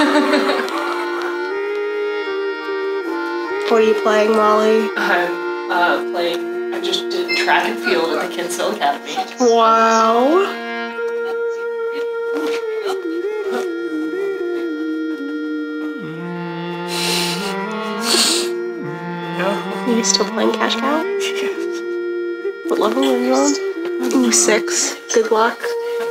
What are you playing, Molly? I'm playing. I just did track and field at the Kinsale Academy. Wow. Are you still playing cash cow? Yes. What level are you on? Ooh, 6. Good luck.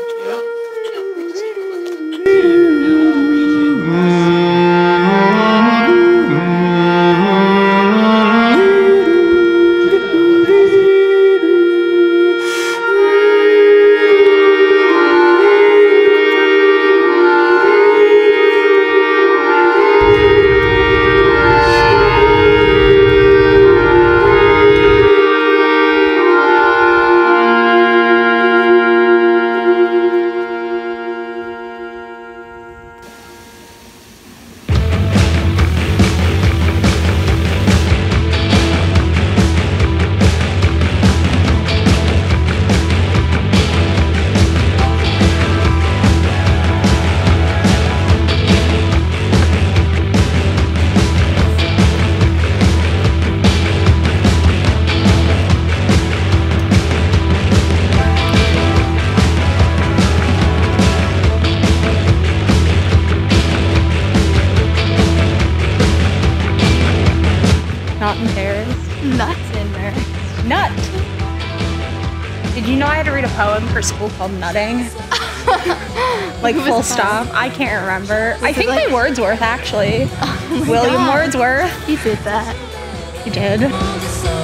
Not in Paris. Nuts in there. Nut. Did you know I had to read a poem for school called Nutting? Like full stop. I can't remember. I think by Wordsworth actually. Oh William God. Wordsworth. He did that. He did.